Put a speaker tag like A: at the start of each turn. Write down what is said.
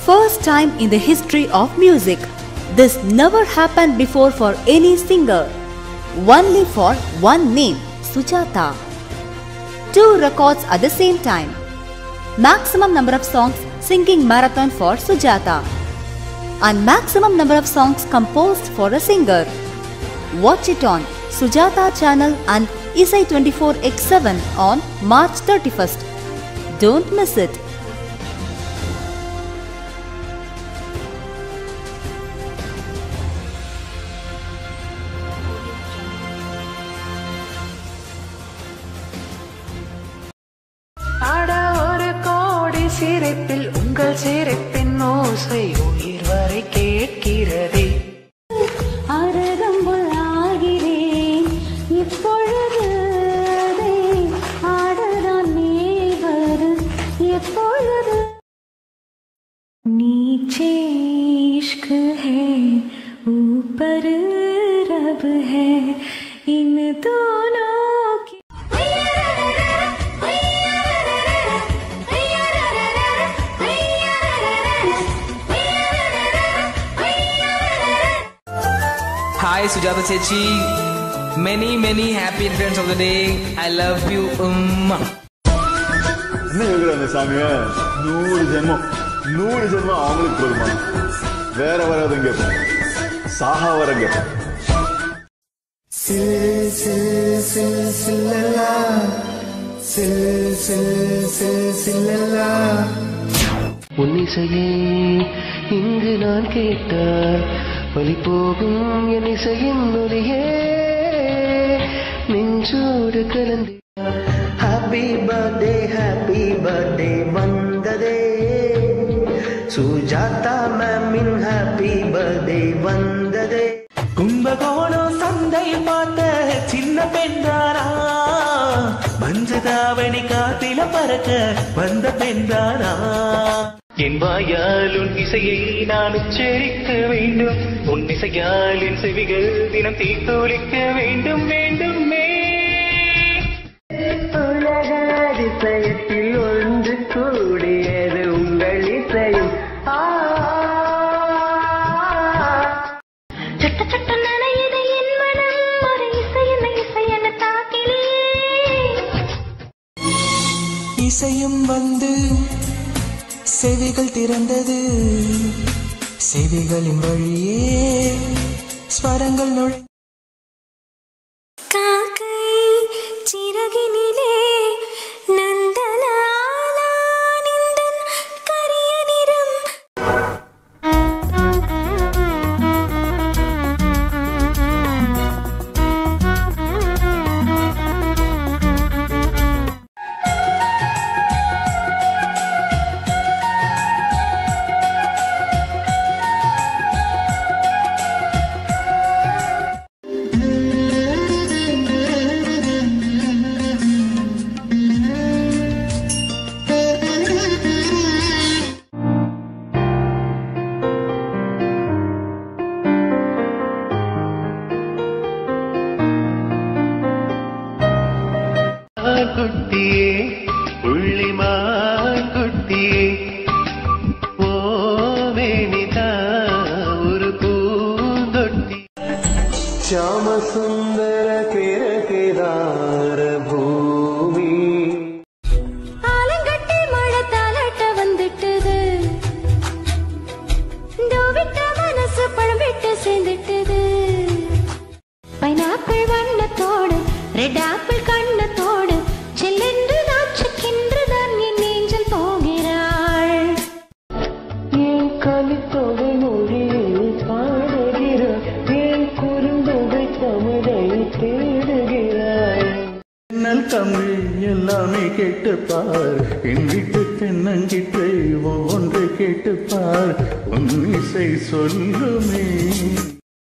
A: First time in the history of music. This never happened before for any singer. Only for one name, Sujatha. 2 records at the same time. Maximum number of songs singing marathon for Sujatha. And maximum number of songs composed for a singer. Watch it on Sujatha channel and Isai 24x7 on March 31st. Don't miss it.
B: சிரிப்பில் உங்கள் சிரிப்பின் ஓசை உயிர் வரை கேட்கிறதே.
C: அரகம்புல் ஆகிறேன் இப்பொழுது அதை ஆடதான் மேல் எப்பொழுது. नीचे इश्क है ऊपर रब है इन दोनों की.
D: Hi Sujatha Chechi, many happy returns of the day. I love you.
E: என்ன கேக்குறாங்க சாமியே? 100 ஜென்மம் அவங்களுக்கு போதுமா? வேற வராதுங்க கேட்போம், சாகா வர கேட்போம்.
B: உன்னிசையே இங்கு நான் கேட்டால் வழி போகும் என் இசையின் ஒலியே நெஞ்சோடு கலந்து. ஹாப்பி பர்த்டே வந்ததே சுஜாதா மேமின் ஹாப்பி பர்த்டே வந்ததே. கும்பகோணம் சந்தை பார்த்த சின்ன பெண்தாரா, மஞ்சதாவணி காத்தில பறக்க வந்த பெண்தாரா. என் வாயால் உன் இசையை நான் உச்சரிக்க வேண்டும், உன் இசையால் என் செவிகள் தினம் தீத்தொழிக்க வேண்டும் வேண்டுமே. உலக அதிசயத்தில் ஒன்று கூடியது உங்கள் இசையும்.
C: சட்ட சட்ட நனையது என் மனம் ஒரு இசையென தாக்கிலே.
B: இசையும் வந்து செவிகள் திறந்தது, செவிகளின் வழியே ஸ்வரங்கள் நுழை.
C: காக்கை சிறகினிலே நந்தலாலா நின்றன் கரிய நிறம்.
B: குட்டியே புள்ளிமான் குட்டியே ஓவேனிதா ஒரு பூந்தொட்டி. ஷாம சுந்தர கிரகிதார பூமி.
C: ஆலங்கட்டி மழை தாலாட்ட வந்துட்டது, தோவிட்ட மனசு பழம் விட்டு சேர்ந்துட்டது. பைனாப்பிள் வண்ணத்தோடு ரெட் ஆப்பிள் கண்ணத்தோடு செல்லென்று நாச்சுக்கின்றுதான் என் நெஞ்சில் போகிறாள்.
B: என் கலித்தொகை மொழியில் பாடுகிறாய், என் குறுந்தொகை தமிழை தேடுகிறாய். என்னல் தமிழ் எல்லாமே கேட்டுப்பார், என் வீட்டு தென்னங்கிற்றை ஒவ்வொன்றை கேட்டுப்பார், உன் இசை சொல்லுமே.